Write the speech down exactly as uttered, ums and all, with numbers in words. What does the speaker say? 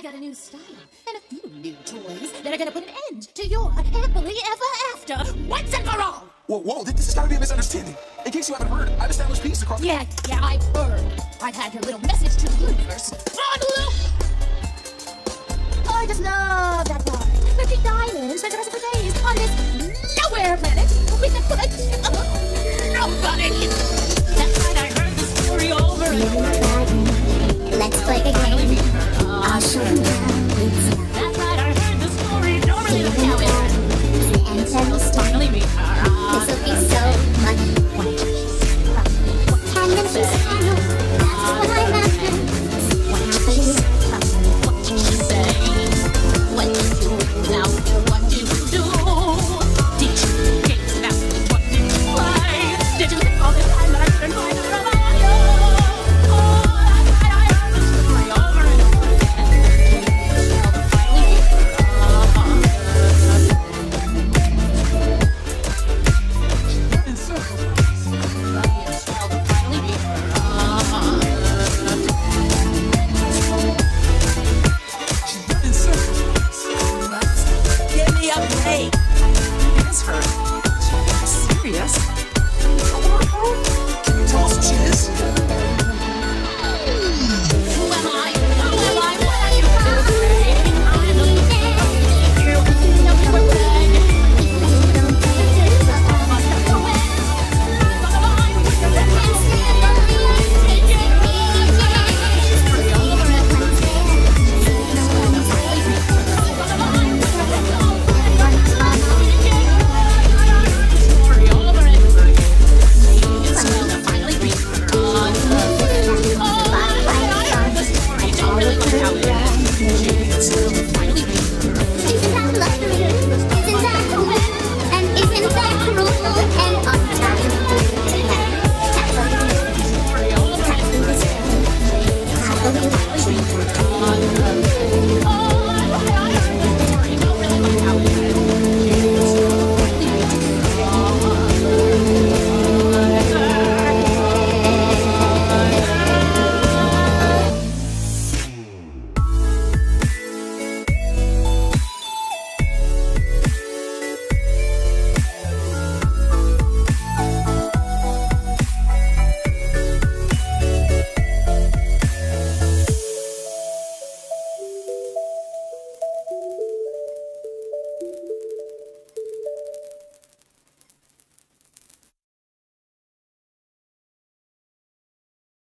I got a new style and a few new toys that are gonna put an end to your happily ever after once and for all. Whoa, whoa, this has got to be a misunderstanding. In case you haven't heard, I've established peace across... Yeah, yeah, I've heard. I've had your little message to the universe. On loop! I just love that part. Where Pete Diamond spent the rest of her days on this nowhere planet with the foot of nobody. That's right, I heard the story over and over.